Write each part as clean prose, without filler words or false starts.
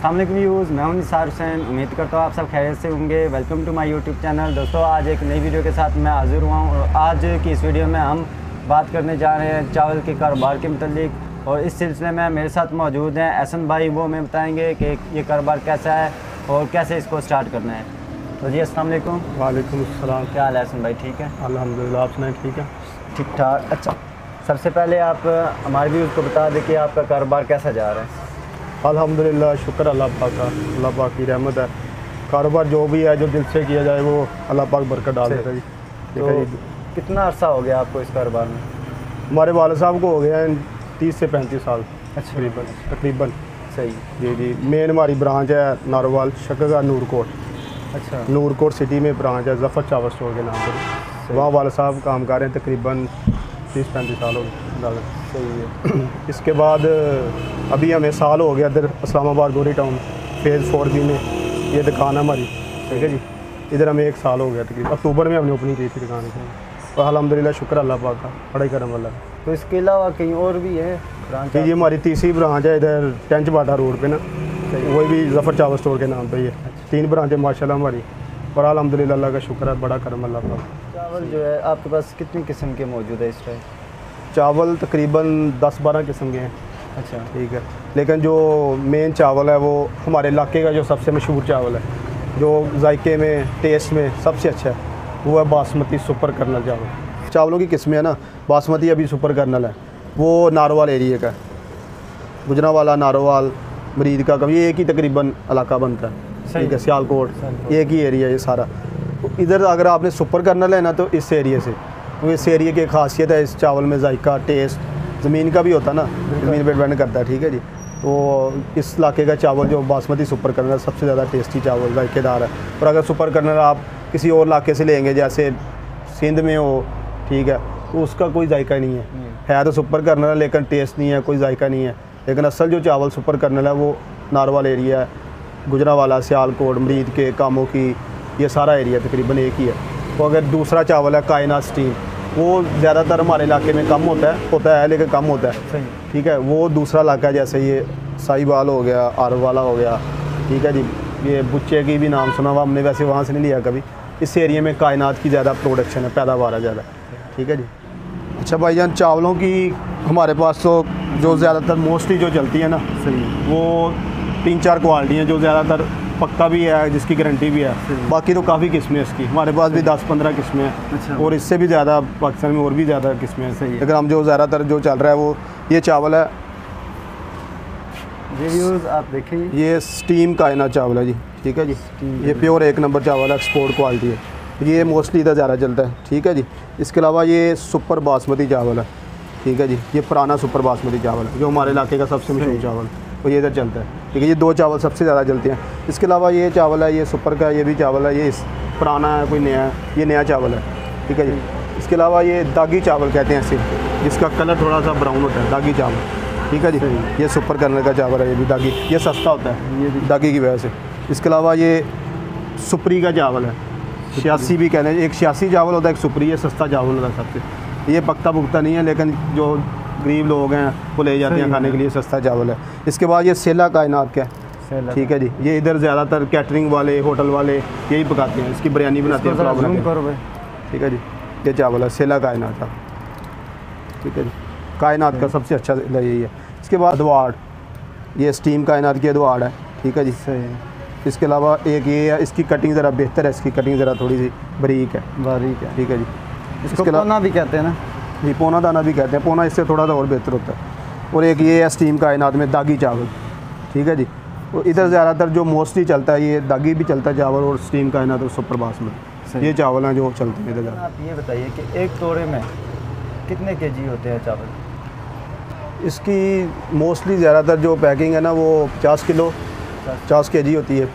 अस्सलाम वालेकुम व्यूज़, मैं हूं निसार हुसैन। उम्मीद करता हूँ आप सब खैरियत से होंगे। Welcome to my YouTube channel. दोस्तों, आज एक नई वीडियो के साथ मैं हाज़िर हुआ हूँ और आज की इस वीडियो में हम बात करने जा रहे हैं चावल के कारोबार के मतलब। और इस सिलसिले में मेरे साथ मौजूद हैं एहसन भाई। वो हमें बताएँगे कि ये कारोबार कैसा है और कैसे इसको स्टार्ट करना है। तो जी अस्सलाम वालेकुम। वालेकुम अस्सलाम। क्या हाल है एहसन भाई? ठीक है अल्हम्दुलिल्लाह, आप सुनाएं? ठीक है, ठीक ठाक। अच्छा, सबसे पहले आप हमारे व्यूज़ को बता दें कि आपका कारोबार कैसा जा रहा है। अल्हम्दुलिल्लाह, शुक्र अल्लाह पाक का, अल्लाह पाक की रहमत है। कारोबार जो भी है, जो दिल से किया जाए वो अल्लाह पाक बरकत डाल देता है जी। तो कितना अर्सा हो गया आपको इस कारोबार में? हमारे वाले साहब को हो गया है 30 से 35 साल अच्छा, तकरीबन। सही जी जी। मेन हमारी ब्रांच है नारोवाल शकरगढ़ नूरकोट। अच्छा, नूरकोट सिटी में ब्रांच है, ज़फ़र चावल स्टोर के नाम पर। वहाँ वाले साहब काम कर रहे हैं तकरीबन 30-35 साल हो गए। सही है। इसके बाद अभी हमें साल हो गया इधर इस्लामाबाद गोरी टाउन फेज़ 4B में ये दुकान है हमारी, ठीक है जी। इधर हमें 1 साल हो गया तकरीबन, अक्टूबर में हमने ओपनिंग की थी दुकान की। और अल्हम्दुलिल्लाह शुक्र अल्लाह पाक का, बड़ा ही करम वाला। तो इसके अलावा कहीं और भी है ब्रांच? ये हमारी तीसरी ब्रांच है इधर टेंच बाटा रोड पे ना, वही भी ज़फ़र चावल स्टोर के नाम पे ही है। 3 ब्रांच है माशाल्लाह हमारी, और अल्हम्दुलिल्लाह अल्लाह का शुक्र है, बड़ा करम अल्लाह पाक। चावल जो है आपके पास कितनी किस्म के मौजूद है इस टाइम? चावल तकरीबन 10-12 किस्म के हैं। अच्छा, ठीक है, लेकिन जो मेन चावल है वो हमारे इलाके का जो सबसे मशहूर चावल है, जो जायके में टेस्ट में सबसे अच्छा है, वो है बासमती सुपर कर्नल चावल। चावलों की किस्में है ना, बासमती अभी सुपर कर्नल है, वो नारोवाल एरिया का है। गुजरावाला, नारोवाल, मरीद का कभी एक ही तकरीबन इलाका बनता है, ठीक है। सियालकोट एक ही एरिया है ये सारा। तो इधर अगर आपने सुपर कर्नल है ना, तो इस एरिया से, तो इस एरिया की खासियत है इस चावल में जायका टेस्ट, ज़मीन का भी होता है ना, ज़मीन पर डिपेंड करता है, ठीक है जी। तो इस इलाके का चावल जो बासमती सुपर कर्नल सबसे ज़्यादा टेस्टी चावल जायकेदार है। और अगर सुपर कर्नल आप किसी और इलाके से लेंगे, जैसे सिंध में हो, ठीक है, तो उसका कोई जायका नहीं है तो सुपर कर्नल है लेकिन टेस्ट नहीं है, कोई जायका नहीं है। लेकिन असल जो चावल सुपर कर्नल है वो नारोवाल एरिया है, गुजरावाला, सियालकोट, मरीद के, कामों की, ये सारा एरिया तकरीबन एक ही है। तो अगर दूसरा चावल है कायनात स्टीम, वो ज़्यादातर हमारे इलाके में कम होता है लेकिन कम होता है, ठीक है। वो दूसरा इलाका है, जैसे ये साहिवाल हो गया, आरवाला हो गया, ठीक है जी। ये बुच्चे की भी नाम सुना हुआ हमने, वैसे वहाँ से नहीं लिया कभी। इस एरिया में कायनात की ज़्यादा प्रोडक्शन है, पैदावार है ज़्यादा, ठीक है जी। अच्छा भाईजान, चावलों की हमारे पास तो जो ज़्यादातर मोस्टली जो चलती है ना, सही, वो 3-4 क्वालिटी हैं, जो ज़्यादातर पक्का भी है, जिसकी गारंटी भी है। बाकी तो काफ़ी किस्में हैं इसकी, हमारे पास भी 10-15 किस्में हैं। अच्छा, और और इससे भी ज़्यादा पाकिस्तान में और भी ज़्यादा किस्में हैं। सही है। लेकिन हम जो ज़्यादातर जो चल रहा है वो ये चावल है। रिव्यूज़ आप देखें, ये स्टीम कायनात चावल है जी, ठीक है जी। ये प्योर 1 नंबर चावल है, एक्सपोर्ट क्वालिटी है। ये मोस्टली इधर ज़्यादा चलता है, ठीक है जी। इसके अलावा ये सुपर बासमती चावल है, ठीक है जी। ये पुराना सुपर बासमती चावल है, जो हमारे इलाके का सबसे मशहूर चावल है, तो ये इधर चलता है, ठीक है। ये 2 चावल सबसे ज़्यादा चलते हैं। इसके अलावा ये चावल है, ये सुपर का, ये भी चावल है, ये पुराना है, कोई नया है, ये नया चावल है, ठीक है जी। इसके अलावा ये दागी चावल कहते हैं इसे, जिसका कलर थोड़ा सा ब्राउन होता है, दागी चावल, ठीक है जी। ये सुपर कर्नल का चावल है, ये भी दागी, ये सस्ता होता है, ये भी दागी की वजह से। इसके अलावा ये सुपरी का चावल है, 86 भी कहते हैं। एक 86 चावल होता है, एक सुपरी, ये सस्ता चावल होता है सबसे। ये पकता पुकता नहीं है, लेकिन जो गरीब लोग हैं वो ले जाते हैं खाने के लिए, सस्ता चावल है। इसके बाद ये सेला कायनात का है, ठीक है जी। ये इधर ज़्यादातर कैटरिंग वाले, होटल वाले यही पकाते हैं, इसकी बिरयानी बनाते हैं, ठीक है जी। ये चावल है सेला कायनात का, ठीक है जी। कायनात का सबसे अच्छा यही है। इसके बाद अदवाड़, ये स्टीम कायनात की अदवाड़ है, ठीक है जी। इसके अलावा एक ये है, इसकी कटिंग ज़रा बेहतर है, इसकी कटिंग ज़रा थोड़ी सी बारीक है, ठीक है जी। इसको पौना भी कहते हैं ना? ये पौना दाना भी कहते हैं, पौना इससे थोड़ा सा और बेहतर होता है। और एक ये है स्टीम कायनात में दागी चावल, ठीक है जी। तो इधर ज़्यादातर जो मोस्टली चलता है ये दागी भी चलता है चावल, और स्टीम कायनात और सुपर बासमती, ये चावल हैं जो चलते हैं इधर। आप ये बताइए कि एक तोड़े में कितने केजी होते हैं चावल? इसकी मोस्टली ज़्यादातर जो पैकिंग है ना, वो 50 किलो 50 केजी होती है।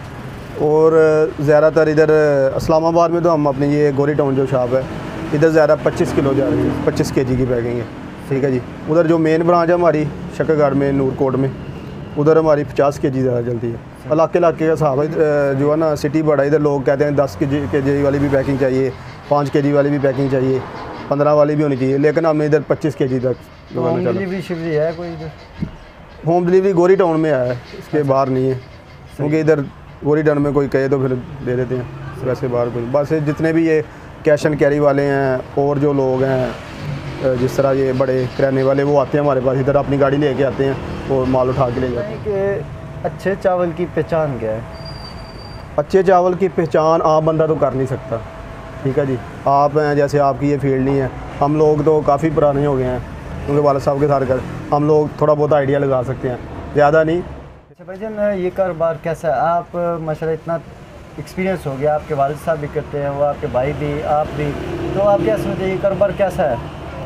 और ज़्यादातर इधर इस्लामाबाद में तो हम अपनी ये गोरी टाउन जो शॉप है, इधर ज़्यादा 25 किलो जा रही है, 25 केजी की पैकिंग है, ठीक है जी। उधर जो मेन ब्रांच है हमारी शकरगढ़ में नूरकोट में, उधर हमारी 50 केजी ज़्यादा चलती है। इलाके का हिसाब है, जो है ना सिटी बड़ा, इधर लोग कहते हैं 10 केजी वाली भी पैकिंग चाहिए, 5 केजी वाली भी पैकिंग चाहिए, 15 वाली भी होनी चाहिए, लेकिन हमने इधर 25 केजी तक डिलीवरी शिवरी है कोई इधर? होम डिलीवरी गोरी टाउन में है, इसके बाहर नहीं है, क्योंकि इधर गोरी टाउन में कोई कहे तो फिर दे देते हैं, वैसे बाहर कोई। बस जितने भी ये कैश एंड कैरी वाले हैं और जो लोग हैं जिस तरह ये बड़े किराने वाले, वो आते हैं हमारे पास, इधर अपनी गाड़ी लेके आते हैं और माल उठा के ले जाते हैं। कि अच्छे चावल की पहचान क्या है? अच्छे चावल की पहचान आम बंदा तो कर नहीं सकता, ठीक है जी। आप हैं, जैसे आपकी ये फील्ड नहीं है, हम लोग तो काफ़ी पुराने हो गए हैं, क्योंकि वाला साहब के साथ कर हम लोग थोड़ा बहुत आइडिया लगा सकते हैं, ज़्यादा नहीं। अच्छा भाईजान, ये कारोबार कैसा है? आप माशाल्लाह इतना एक्सपीरियंस हो गया, आपके वालिद साहब भी करते हैं, वो आपके भाई भी, आप भी, तो आप क्या समझते हैं ये कारोबार कैसा है?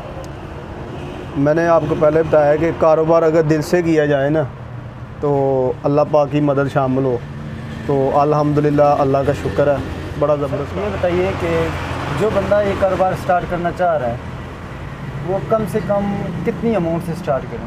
मैंने आपको पहले बताया कि कारोबार अगर दिल से किया जाए ना, तो अल्लाह पाक की मदद शामिल हो तो अल्हम्दुलिल्लाह, अल्लाह का शुक्र है, बड़ा ज़बरदस्त। ये बताइए कि जो बंदा ये कारोबार स्टार्ट करना चाह रहा है, वो कम से कम कितनी अमाउंट से स्टार्ट करें?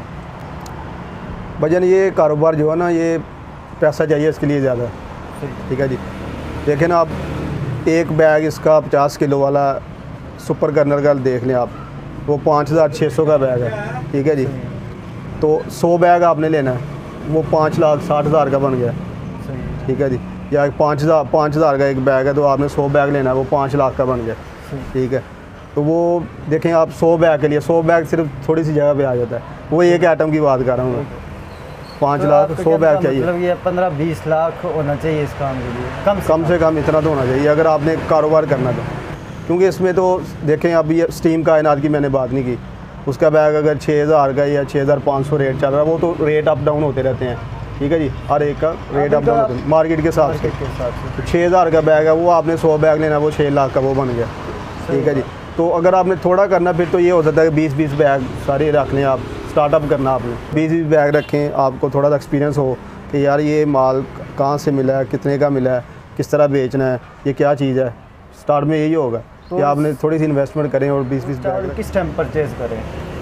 भजन ये कारोबार जो है ना, ये पैसा चाहिए इसके लिए ज़्यादा, ठीक है जी। देखें ना आप, एक बैग इसका 50 किलो वाला सुपर कर्नल का देख लें आप, वो 5600 का बैग है, ठीक है जी। तो 100 बैग आपने लेना है, वो 5,60,000 का बन गया, ठीक है जी। या 5,000 का एक बैग है, तो आपने 100 बैग लेना है, वो 5 लाख का बन गया, ठीक है। तो वो देखें आप, 100 बैग के लिए 100 बैग सिर्फ थोड़ी सी जगह पे आ जाता है, वो एक आइटम की बात कर रहा हूँ मैं। 5 लाख 100 बैग चाहिए, मतलब ये 15-20 लाख होना चाहिए इस काम के लिए, कम से कम इतना तो होना चाहिए अगर आपने कारोबार करना तो। क्योंकि इसमें तो देखें, अब ये स्टीम कायनात की मैंने बात नहीं की, उसका बैग अगर 6,000 का या 6,500 रेट चल रहा है, वो तो रेट अप डाउन होते रहते हैं, ठीक है जी। हर एक का रेट अप डाउन होता है मार्केट के हिसाब से। तो 6,000 का बैग है, वो आपने 100 बैग लेना, वो 6 लाख का वो बन गया, ठीक है जी। तो अगर आपने थोड़ा करना, फिर तो ये हो सकता है कि 20-20 बैग सारे रख लें आप, स्टार्टअप करना आपने 20-20 बैग रखें, आपको थोड़ा सा एक्सपीरियंस हो कि यार ये माल कहाँ से मिला है, कितने का मिला है, किस तरह बेचना है, ये क्या चीज़ है। स्टार्ट में यही होगा कि आपने थोड़ी सी इन्वेस्टमेंट करें और 20-20 बैग। किस टाइम परचेज़ करें?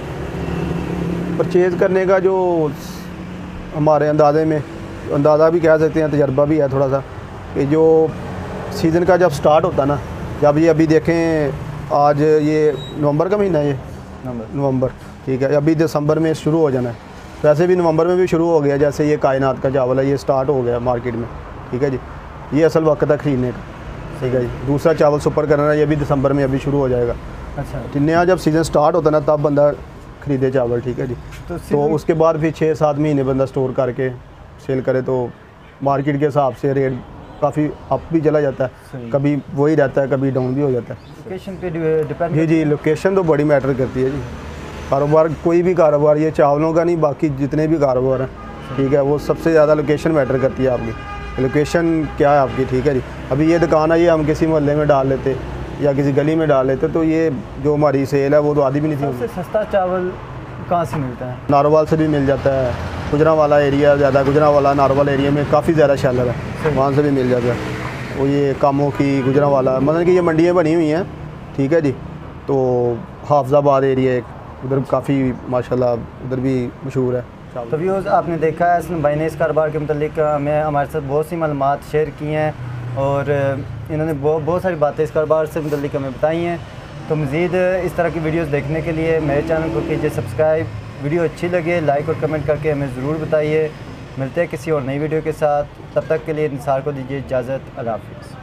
परचेज़ करने का जो हमारे अंदाज़े में, अंदाज़ा भी कह सकते हैं, तजर्बा भी है थोड़ा सा, कि जो सीज़न का जब स्टार्ट होता ना, जब ये अभी देखें आज ये नवंबर का महीना है, ये नवंबर, ठीक है। अभी दिसंबर में शुरू हो जाना है, वैसे भी नवंबर में भी शुरू हो गया, जैसे ये कायनात का चावल है, ये स्टार्ट हो गया मार्केट में, ठीक है जी। ये असल वक्त है ख़रीदने का, ठीक है जी। दूसरा चावल सुपर करना, ये भी दिसंबर में अभी शुरू हो जाएगा। अच्छा, तो नया जब सीज़न स्टार्ट होता है ना, तब बंदा ख़रीदे चावल, ठीक है जी। तो उसके बाद फिर 6-7 महीने बंदा स्टोर करके सेल करे, तो मार्केट के हिसाब से रेट काफ़ी अप भी चला जाता है, कभी वही रहता है, कभी डाउन भी हो जाता है। लोकेशन पे डिपेंड। जी, लोकेशन तो बड़ी मैटर करती है जी। कारोबार, कोई भी कारोबार, ये चावलों का नहीं, बाकी जितने भी कारोबार हैं, ठीक है, वो सबसे ज़्यादा लोकेशन मैटर करती है आपकी। लोकेशन क्या है आपकी, ठीक है जी। अभी ये दुकान है, ये हम किसी मोहल्ले में डाल लेते या किसी गली में डाल लेते, तो ये जो हमारी सेल है वो तो आधी भी नहीं थी। सबसे सस्ता चावल कहाँ से मिलता है? नारोवाल से भी मिल जाता है, गुजरांवाला एरिया ज़्यादा, गुजरांवाला नारोवाल एरिया में काफ़ी ज़्यादा शैलर है, वहाँ से भी मिल जाता है। वो ये कामों की गुजरांवाला, मतलब कि ये मंडियाँ बनी हुई हैं, ठीक है जी। तो हाफजाबाद एरिया एक, उधर काफ़ी माशाल्लाह उधर भी मशहूर है। तो व्यूज़, आपने देखा है हसन भाई ने इस कारोबार के मतलब हमें हमारे साथ बहुत सी मालूमात शेयर की हैं, और इन्होंने बहुत सारी बातें इस कारोबार से मतलब हमें बताई हैं। तो मज़ीद इस तरह की वीडियोस देखने के लिए मेरे चैनल को कीजिए सब्सक्राइब। वीडियो अच्छी लगे लाइक और कमेंट करके हमें ज़रूर बताइए। मिलते हैं किसी और नई वीडियो के साथ, तब तक के लिए निसार को दीजिए इजाज़त। अल्लाह हाफ़िज़।